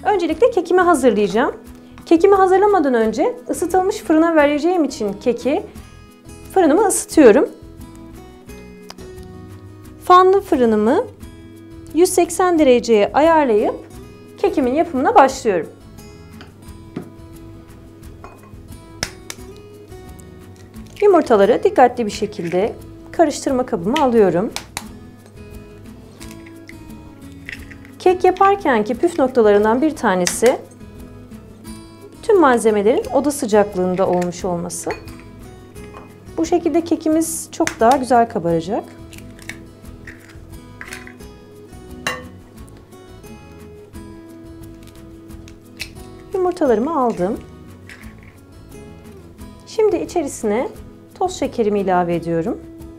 Öncelikle kekimi hazırlayacağım. Kekimi hazırlamadan önce ısıtılmış fırına vereceğim için keki fırınımı ısıtıyorum. Fanlı fırınımı 180 dereceye ayarlayıp kekimin yapımına başlıyorum. Yumurtaları dikkatli bir şekilde karıştırma kabıma alıyorum. Kek yaparkenki püf noktalarından bir tanesi tüm malzemelerin oda sıcaklığında olmuş olması. Bu şekilde kekimiz çok daha güzel kabaracak. Yumurtalarımı aldım. Şimdi içerisine toz şekerimi ilave ediyorum.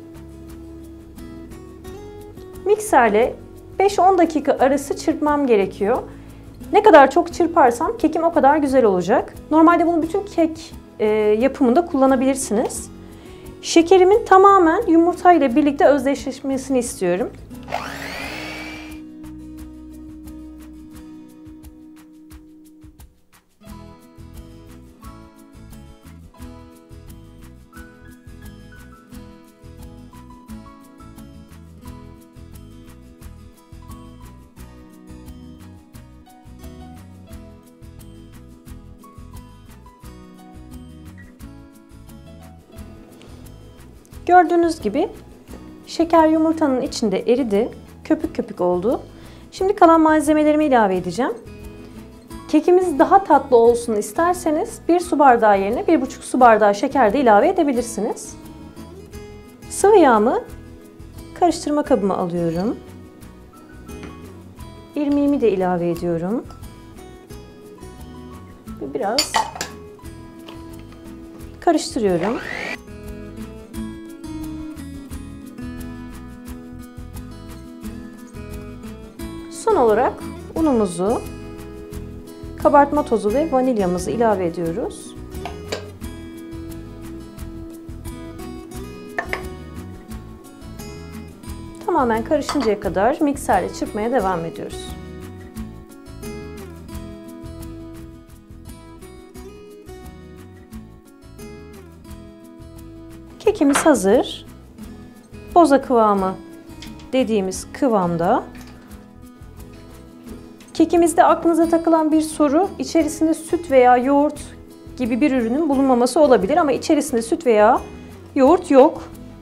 Mikserle 5-10 dakika arası çırpmam gerekiyor. Ne kadar çok çırparsam kekim o kadar güzel olacak. Normalde bunu bütün kek yapımında kullanabilirsiniz. Şekerimin tamamen yumurta ile birlikte özdeşleşmesini istiyorum. Gördüğünüz gibi şeker yumurtanın içinde eridi, köpük köpük oldu. Şimdi kalan malzemelerimi ilave edeceğim. Kekimiz daha tatlı olsun isterseniz 1 su bardağı yerine 1,5 su bardağı şeker de ilave edebilirsiniz. Sıvı yağımı karıştırma kabıma alıyorum. İrmiğimi de ilave ediyorum. Biraz karıştırıyorum. Son olarak unumuzu, kabartma tozu ve vanilyamızı ilave ediyoruz. Tamamen karışıncaya kadar mikserle çırpmaya devam ediyoruz. Kekimiz hazır. Boza kıvamı dediğimiz kıvamda. Kekimizde aklınıza takılan bir soru, içerisinde süt veya yoğurt gibi bir ürünün bulunmaması olabilir ama içerisinde süt veya yoğurt yok.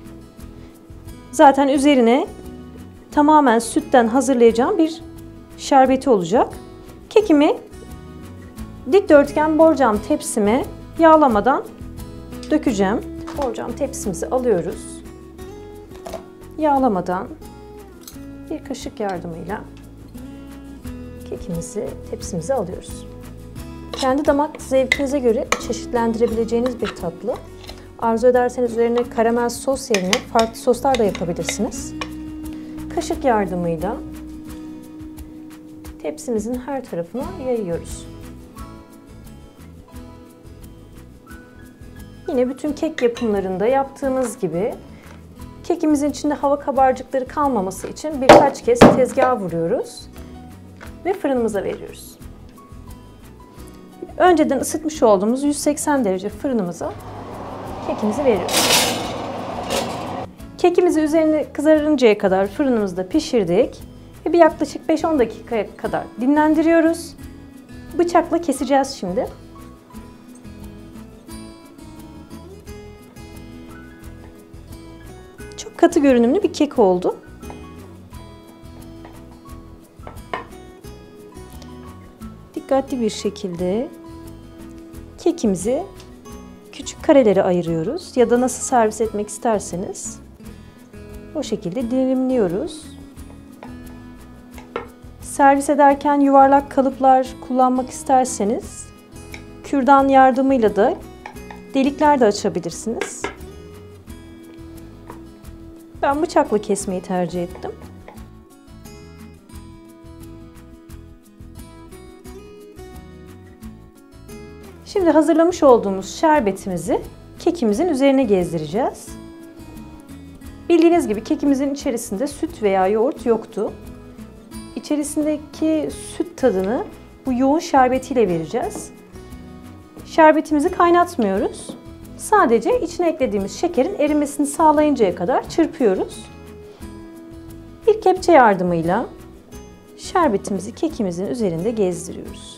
Zaten üzerine tamamen sütten hazırlayacağım bir şerbeti olacak. Kekimi dikdörtgen borcam tepsime yağlamadan dökeceğim. Borcam tepsimizi alıyoruz. Yağlamadan bir kaşık yardımıyla kekimizi tepsimize alıyoruz. Kendi damak zevkinize göre çeşitlendirebileceğiniz bir tatlı. Arzu ederseniz üzerine karamel sos yerine farklı soslar da yapabilirsiniz. Kaşık yardımıyla tepsimizin her tarafına yayıyoruz. Yine bütün kek yapımlarında yaptığımız gibi kekimizin içinde hava kabarcıkları kalmaması için birkaç kez tezgaha vuruyoruz ve fırınımıza veriyoruz. Önceden ısıtmış olduğumuz 180 derece fırınımıza kekimizi veriyoruz. Kekimizi üzerine kızarıncaya kadar fırınımızda pişirdik ve bir yaklaşık 5-10 dakikaya kadar dinlendiriyoruz. Bıçakla keseceğiz şimdi. Çok katı görünümlü bir kek oldu. Dikkatli bir şekilde kekimizi küçük karelere ayırıyoruz ya da nasıl servis etmek isterseniz o şekilde dilimliyoruz. Servis ederken yuvarlak kalıplar kullanmak isterseniz kürdan yardımıyla da delikler de açabilirsiniz. Ben bıçakla kesmeyi tercih ettim. Şimdi hazırlamış olduğumuz şerbetimizi kekimizin üzerine gezdireceğiz. Bildiğiniz gibi kekimizin içerisinde süt veya yoğurt yoktu. İçerisindeki süt tadını bu yoğun şerbetiyle vereceğiz. Şerbetimizi kaynatmıyoruz. Sadece içine eklediğimiz şekerin erimesini sağlayıncaya kadar çırpıyoruz. Bir kepçe yardımıyla şerbetimizi kekimizin üzerinde gezdiriyoruz.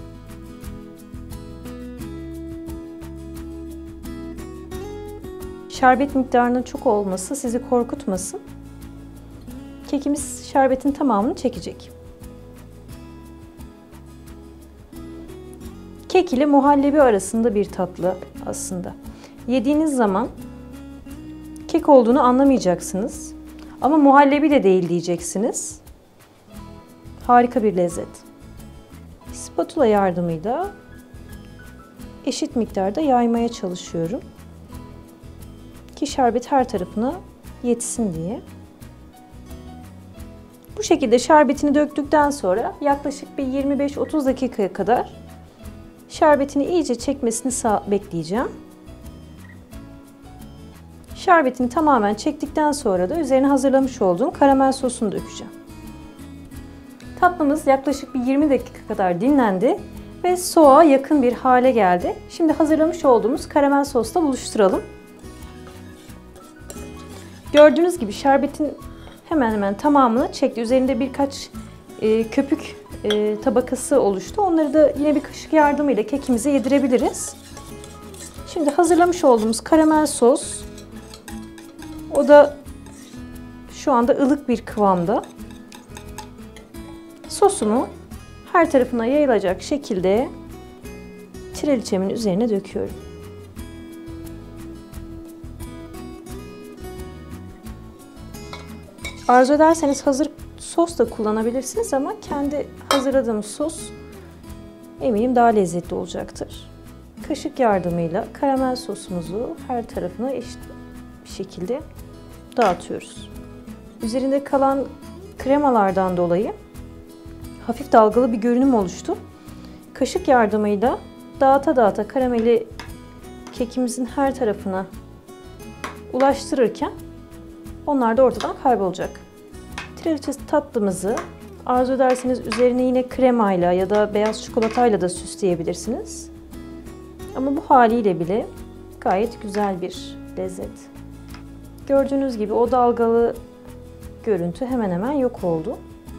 Şerbet miktarının çok olması sizi korkutmasın. Kekimiz şerbetin tamamını çekecek. Kek ile muhallebi arasında bir tatlı aslında. Yediğiniz zaman kek olduğunu anlamayacaksınız. Ama muhallebi de değil diyeceksiniz. Harika bir lezzet. Spatula yardımıyla eşit miktarda yaymaya çalışıyorum. Ki şerbet her tarafına yetsin diye. Bu şekilde şerbetini döktükten sonra yaklaşık bir 25-30 dakikaya kadar şerbetini iyice çekmesini bekleyeceğim. Şerbetini tamamen çektikten sonra da üzerine hazırlamış olduğum karamel sosunu dökeceğim. Tatlımız yaklaşık bir 20 dakika kadar dinlendi ve soğuğa yakın bir hale geldi. Şimdi hazırlamış olduğumuz karamel sosla buluşturalım. Gördüğünüz gibi şerbetin hemen hemen tamamını çekti. Üzerinde birkaç köpük tabakası oluştu. Onları da yine bir kaşık yardımıyla kekimize yedirebiliriz. Şimdi hazırlamış olduğumuz karamel sos, o da şu anda ılık bir kıvamda. Sosumu her tarafına yayılacak şekilde traliçemin üzerine döküyorum. Arzu ederseniz hazır sos da kullanabilirsiniz ama kendi hazırladığım sos eminim daha lezzetli olacaktır. Kaşık yardımıyla karamel sosumuzu her tarafına eşit bir şekilde dağıtıyoruz. Üzerinde kalan kremalardan dolayı hafif dalgalı bir görünüm oluştu. Kaşık yardımıyla dağıta dağıta karameli kekimizin her tarafına ulaştırırken onlar da ortadan kaybolacak. Traliçe tatlımızı arzu ederseniz üzerine yine kremayla ya da beyaz çikolatayla da süsleyebilirsiniz. Ama bu haliyle bile gayet güzel bir lezzet. Gördüğünüz gibi o dalgalı görüntü hemen hemen yok oldu.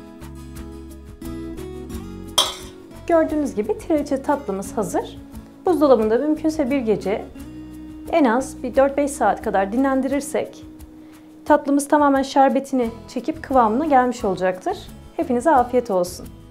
Gördüğünüz gibi traliçe tatlımız hazır. Buzdolabında mümkünse bir gece en az bir 4-5 saat kadar dinlendirirsek tatlımız tamamen şerbetini çekip kıvamına gelmiş olacaktır. Hepinize afiyet olsun.